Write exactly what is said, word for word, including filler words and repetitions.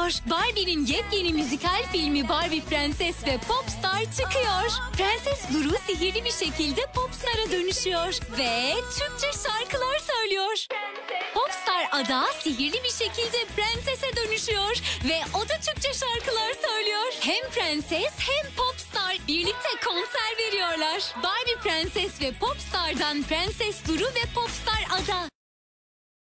geliyor. Barbie'nin yepyeni müzikal filmi Barbie Prenses ve Popstar çıkıyor. Prenses Duru sihirli bir şekilde Popstar'a dönüşüyor ve Türkçe şarkılar söylüyor. Popstar Ada sihirli bir şekilde prensese dönüşüyor ve o da Türkçe şarkılar söylüyor. Hem prenses hem Popstar birlikte konser veriyorlar. Barbie Prenses ve Popstar'dan Prenses Duru ve Popstar Ada.